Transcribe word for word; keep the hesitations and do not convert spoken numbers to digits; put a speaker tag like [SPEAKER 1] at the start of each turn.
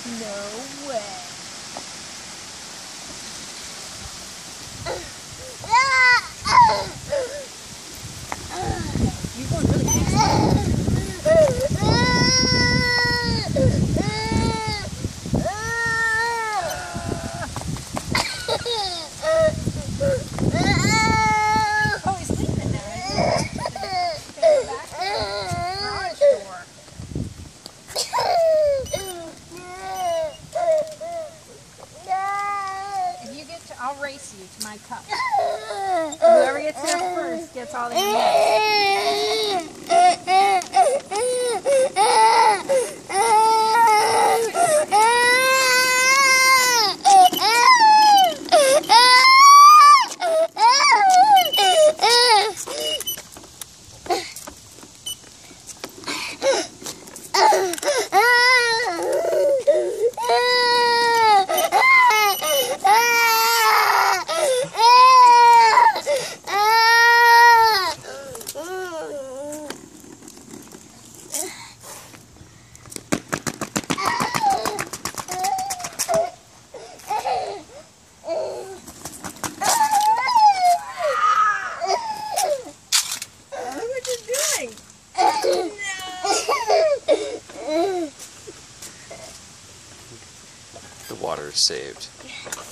[SPEAKER 1] No way. You're going really fast. Oh, he's leaving now. Go back to the garage door. If you get to, I'll race you to my cup. Whoever gets there first gets all the M
[SPEAKER 2] The water is saved.